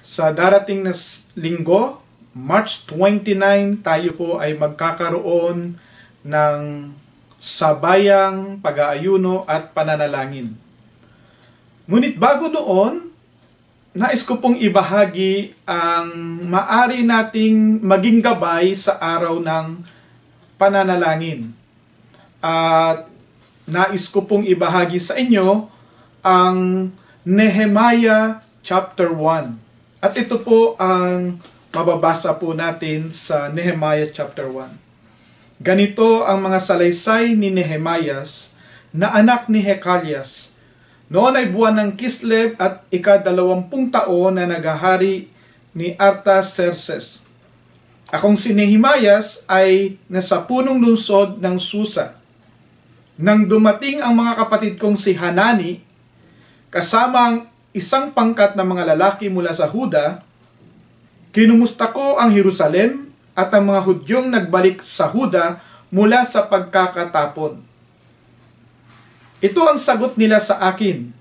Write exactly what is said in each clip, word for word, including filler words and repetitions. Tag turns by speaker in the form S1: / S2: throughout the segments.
S1: Sa darating na linggo, March twenty-nine, tayo po ay magkakaroon ng sabayang pag-aayuno at pananalangin. Ngunit bago doon, nais ko pong ibahagi ang maari nating maging gabay sa araw ng pananalangin. At nais ko pong ibahagi sa inyo ang Nehemiah chapter one. At ito po ang mababasa po natin sa Nehemiah chapter one. Ganito ang mga salaysay ni Nehemias na anak ni Hekalias. Noon ay buwan ng Kislev at ikadalawampung taon na naghahari ni Artaxerxes. Akong si Nehemias ay nasa punong lungsod ng Susa. Nang dumating ang mga kapatid kong si Hanani, kasama ang isang pangkat na mga lalaki mula sa Huda, kinumusta ko ang Jerusalem at ang mga Hudyong nagbalik sa Huda mula sa pagkakatapon. Ito ang sagot nila sa akin.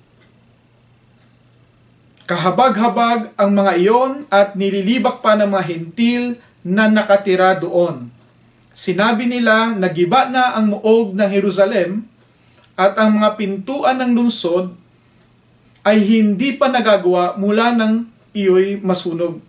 S1: Kahabag-habag ang mga iyon at nililibak pa ng mga hentil na nakatira doon. Sinabi nila na giba na ang muog ng Jerusalem at ang mga pintuan ng lungsod ay hindi pa nagagawa mula nang iyo'y masunog.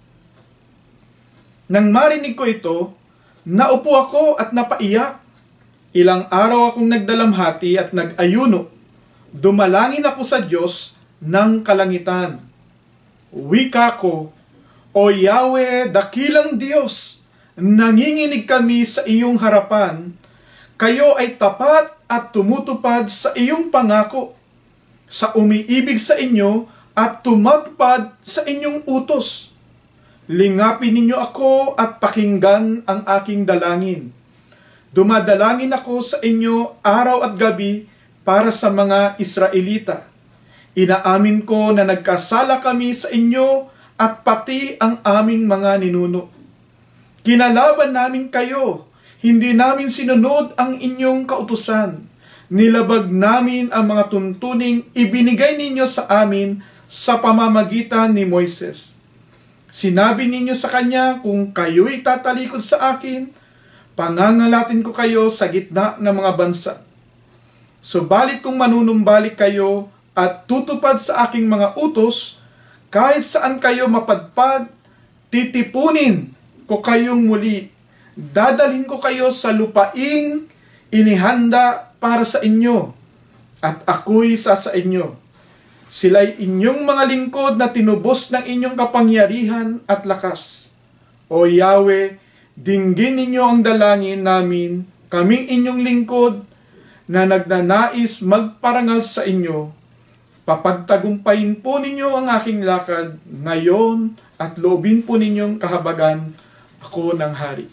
S1: Nang marinig ko ito, naupo ako at napaiyak. Ilang araw akong nagdalamhati at nag-ayuno. Dumalangin ako sa Diyos ng kalangitan. Wika ko, O Yahweh, dakilang Diyos, nanginginig kami sa iyong harapan. Kayo ay tapat at tumutupad sa iyong pangako, sa umiibig sa inyo at tumagpad sa inyong utos. Lingapin ninyo ako at pakinggan ang aking dalangin. Dumadalangin ako sa inyo araw at gabi para sa mga Israelita. Inaamin ko na nagkasala kami sa inyo at pati ang aming mga ninuno. Kinalaban namin kayo, hindi namin sinunod ang inyong kautusan. Nilabag namin ang mga tuntuning ibinigay ninyo sa amin sa pamamagitan ni Moises. Sinabi ninyo sa kanya, kung kayo'y tatalikod sa akin, pangangalatin ko kayo sa gitna ng mga bansa. Subalit kung manunumbalik kayo at tutupad sa aking mga utos, kahit saan kayo mapadpad, titipunin ko kayong muli. Dadalhin ko kayo sa lupaing inihanda para sa inyo, at ako'y sa sa inyo. Sila'y inyong mga lingkod na tinubos ng inyong kapangyarihan at lakas. O Yahweh, dinggin ninyo ang dalangin namin, kaming inyong lingkod na nagnanais magparangal sa inyo. Papagtagumpayin po ninyo ang aking lakad ngayon at loobin po ninyong kahabagan ako ng hari.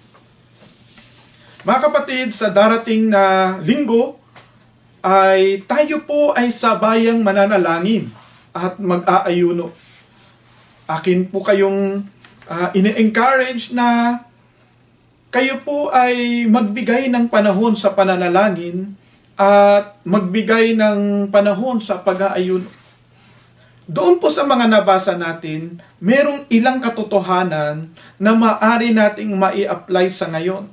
S1: Mga kapatid, sa darating na linggo, ay tayo po ay sabayang mananalangin at mag-aayuno. Akin po kayong uh, ine-encourage na kayo po ay magbigay ng panahon sa pananalangin at magbigay ng panahon sa pag-aayuno. Doon po sa mga nabasa natin, merong ilang katotohanan na maaari nating mai-apply sa ngayon.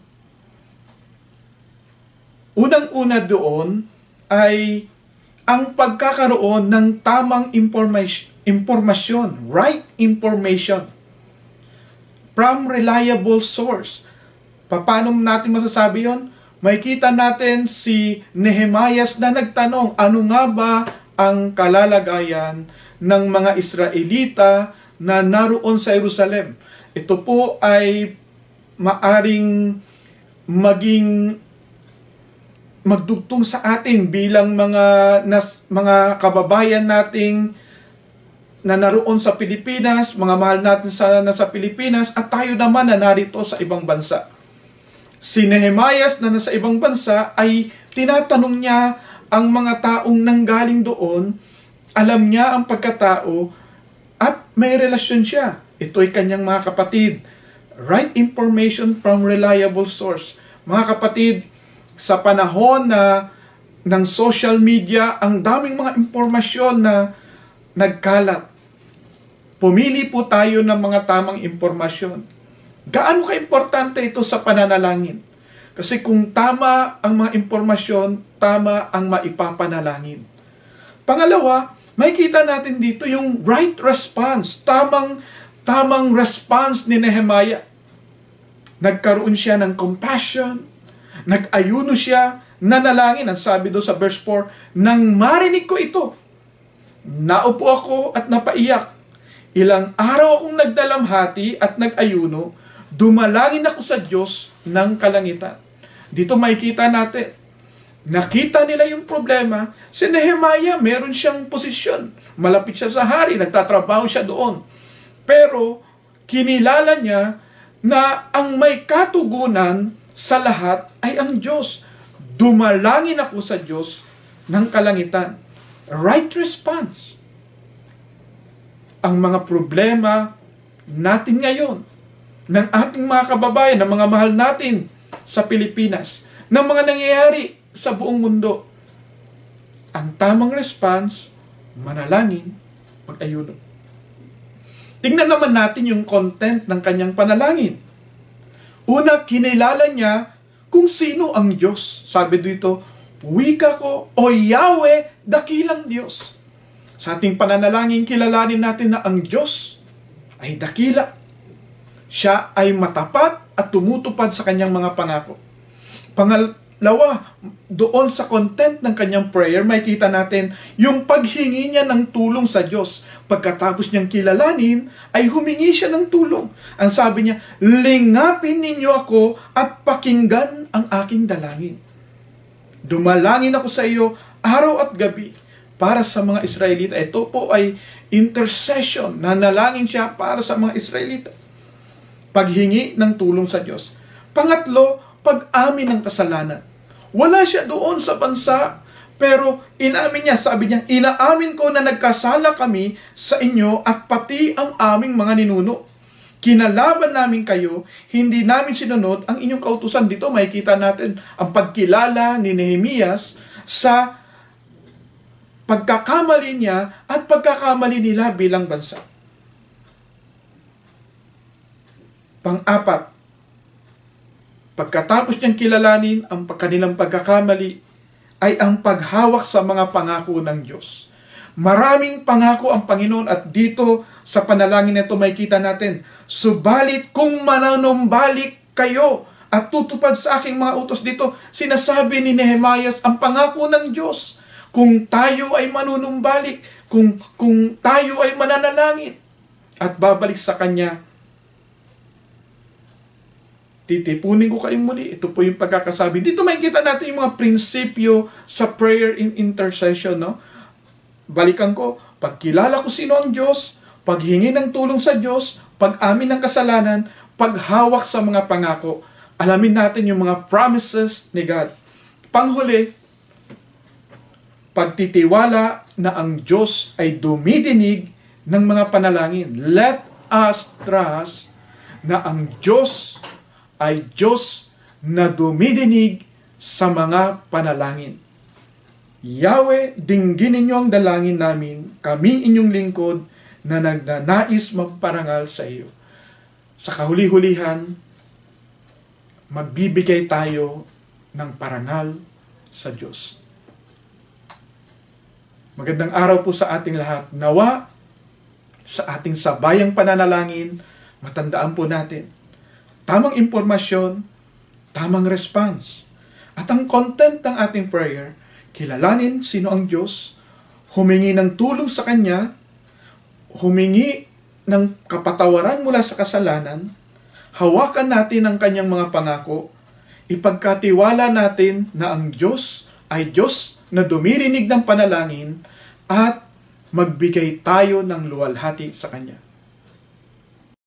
S1: Unang-una doon ay ang pagkakaroon ng tamang information, impormasyon, right information from reliable source. Paano natin masasabi yon? May kita natin si Nehemias na nagtanong, ano nga ba ang kalalagayan ng mga Israelita na naroon sa Jerusalem? Ito po ay maaring maging magdugtong sa atin bilang mga nas, mga kababayan nating na naroon sa Pilipinas, mga mahal natin sa nasa Pilipinas, at tayo naman na narito sa ibang bansa. Si Nehemias na nasa ibang bansa ay tinatanong niya ang mga taong nanggaling doon, alam niya ang pagkatao at may relasyon siya. Ito'y kanyang mga kapatid. Right information from reliable source. Mga kapatid, sa panahon na ng social media, ang daming mga impormasyon na nagkalat. pumili po tayo ng mga tamang impormasyon. Gaano ka-importante ito sa pananalangin? Kasi kung tama ang mga impormasyon, tama ang maipapanalangin. Pangalawa, makikita natin dito yung right response, tamang, tamang response ni Nehemiah. Nagkaroon siya ng compassion, nag-ayuno siya, nanalangin. Ang sabi doon sa verse four, nang marinig ko ito, naupo ako at napaiyak. Ilang araw akong nagdalamhati at nag-ayuno, dumalangin ako sa Diyos ng kalangitan. Dito makikita natin, nakita nila yung problema. Si Nehemiah, meron siyang posisyon. Malapit siya sa hari, nagtatrabaho siya doon. Pero, kinilala niya na ang may katugunan sa lahat ay ang Diyos. Dumalangin ako sa Diyos ng kalangitan. Right response. Ang mga problema natin ngayon, ng ating mga kababayan, ng mga mahal natin sa Pilipinas, ng mga nangyayari sa buong mundo, ang tamang response, manalangin, mag-ayuno. Tingnan naman natin yung content ng kanyang panalangin. Una, kinilala niya kung sino ang Diyos. Sabi dito, wika ko, o Yahweh, dakilang Diyos. Sa ating pananalangin, kilalanin natin na ang Diyos ay dakila. Siya ay matapat at tumutupad sa kanyang mga pangako. Pangalawa, doon sa content ng kanyang prayer, makikita natin yung paghingi niya ng tulong sa Diyos. Pagkatapos niyang kilalanin, ay humingi siya ng tulong. Ang sabi niya, lingapin ninyo ako at pakinggan ang aking dalangin. Dumalangin ako sa iyo araw at gabi para sa mga Israelita. Ito po ay intercession. Nanalangin siya para sa mga Israelita. Paghingi ng tulong sa Diyos. Pangatlo, pag-amin ng kasalanan. Wala siya doon sa bansa, pero inamin niya, sabi niya, inaamin ko na nagkasala kami sa inyo at pati ang aming mga ninuno. Kinalaban namin kayo, hindi namin sinunod ang inyong kautusan. Dito makikita natin ang pagkilala ni Nehemias sa pagkakamali niya at pagkakamali nila bilang bansa. Pang-apat, pagkatapos niyang kilalanin ang kanilang pagkakamali, ay ang paghawak sa mga pangako ng Diyos. Maraming pangako ang Panginoon at dito sa panalangin nito makikita natin, subalit kung mananumbalik kayo at tutupad sa aking mga utos, dito sinasabi ni Nehemiah ang pangako ng Diyos. Kung tayo ay manunumbalik, kung, kung tayo ay mananalangin at babalik sa Kanya, titipunin ko kayong muli. Ito po yung pagkakasabi. Dito makikita natin yung mga prinsipyo sa prayer in intercession. No? Balikan ko, pagkilala ko sino ang Diyos, paghingi ng tulong sa Diyos, pag-amin ng kasalanan, paghawak sa mga pangako. Alamin natin yung mga promises ni God. Panghuli, pagtitiwala na ang Diyos ay dumidinig ng mga panalangin. Let us trust na ang Diyos ay Diyos na dumidinig sa mga panalangin. Yahweh, dinggin ninyo ang dalangin namin, kaming inyong lingkod na nagnanais magparangal sa iyo. Sa kahuli-hulihan, magbibigay tayo ng parangal sa Diyos. Magandang araw po sa ating lahat. Nawa, sa ating sabayang pananalangin, matandaan po natin, tamang impormasyon, tamang response. At ang content ng ating prayer, kilalanin sino ang Diyos, humingi ng tulong sa Kanya, humingi ng kapatawaran mula sa kasalanan, hawakan natin ang Kanyang mga pangako, ipagkatiwala natin na ang Diyos ay Diyos na dumirinig ng panalangin at magbigay tayo ng luwalhati sa Kanya.